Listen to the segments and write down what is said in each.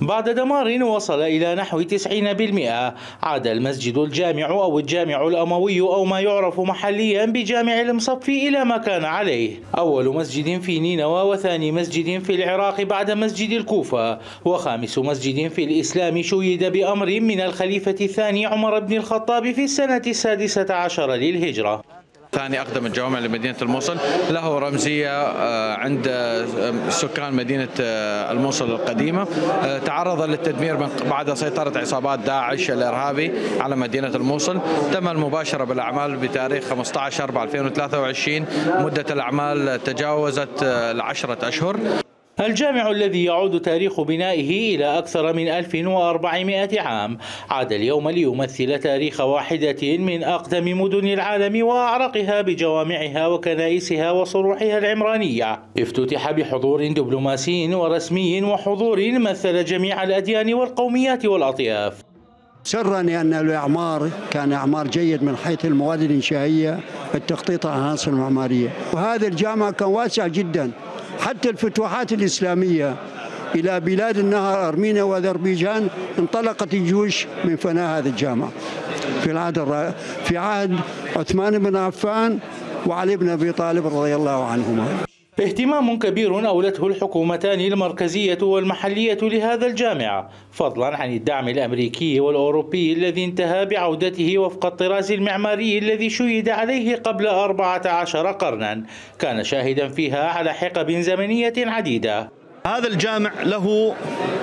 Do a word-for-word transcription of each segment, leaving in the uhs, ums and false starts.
بعد دمار وصل إلى نحو تسعين بالمئة، عاد المسجد الجامع أو الجامع الأموي أو ما يعرف محليا بجامع المصفي إلى ما كان عليه، أول مسجد في نينوى وثاني مسجد في العراق بعد مسجد الكوفة، وخامس مسجد في الإسلام شيد بأمر من الخليفة الثاني عمر بن الخطاب في السنة السادسة عشر للهجرة. ثاني أقدم الجوامع لمدينة الموصل، له رمزية عند سكان مدينة الموصل القديمة، تعرض للتدمير من بعد سيطرة عصابات داعش الإرهابي على مدينة الموصل. تم المباشرة بالأعمال بتاريخ خمسة عشر أربعة ألفين وثلاثة وعشرين، مدة الأعمال تجاوزت العشرة أشهر. الجامع الذي يعود تاريخ بنائه إلى أكثر من ألف وأربعمئة عام عاد اليوم ليمثل تاريخ واحدة من أقدم مدن العالم وأعرقها بجوامعها وكنائسها وصروحها العمرانية. افتتح بحضور دبلوماسي ورسمي وحضور مثل جميع الأديان والقوميات والأطياف. سرا لأن الإعمار كان إعمار جيد من حيث المواد الإنشائية، التخطيط العناصر المعمارية، وهذا الجامع كان واسع جدا. حتى الفتوحات الإسلامية إلى بلاد النهر أرمينيا وأذربيجان انطلقت الجيوش من فناء هذا الجامع في العهد في عهد عثمان بن عفان وعلي بن أبي طالب رضي الله عنهما. اهتمام كبير أولته الحكومتان المركزية والمحلية لهذا الجامع، فضلا عن الدعم الأمريكي والأوروبي الذي انتهى بعودته وفق الطراز المعماري الذي شيد عليه قبل أربعة عشر قرنا، كان شاهدا فيها على حقب زمنية عديدة. هذا الجامع له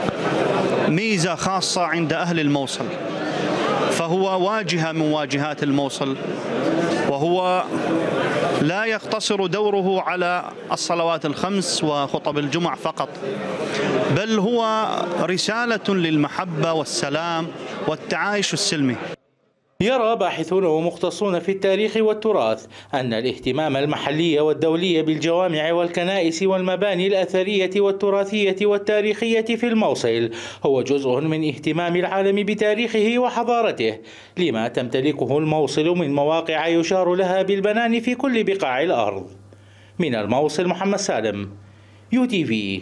ميزة خاصة عند أهل الموصل، فهو واجهة من واجهات الموصل، وهو لا يقتصر دوره على الصلوات الخمس وخطب الجمع فقط، بل هو رسالة للمحبة والسلام والتعايش السلمي. يرى باحثون ومختصون في التاريخ والتراث أن الاهتمام المحلي والدولي بالجوامع والكنائس والمباني الأثرية والتراثية والتاريخية في الموصل هو جزء من اهتمام العالم بتاريخه وحضارته، لما تمتلكه الموصل من مواقع يشار لها بالبنان في كل بقاع الأرض. من الموصل محمد سالم، يو تي في.